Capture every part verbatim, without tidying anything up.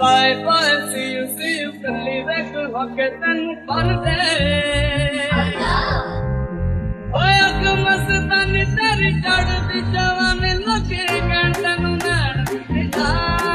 Bye bye, see you, see you, कल्ली वेख होके तैनू पर दे ओए अग मस्तानी तेरी चढ़दी जवानी लोके कहण तैनू नैण दिखदा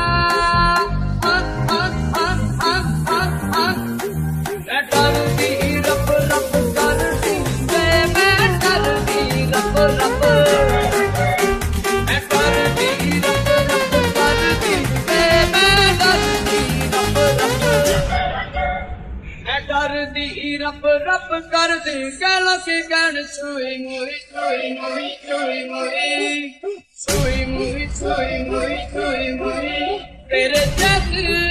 मैं डरदी रब रब करदी वे मैं डरदी रब रब मैं करदी रब रब करदी वे मैं डरदी रब रब मैं डरदी रब रब करदी कह लोकी कहण छुई मुई छुई मुई छुई मुई छुई मुई छुई मुई छुई मुई तेरे जैसी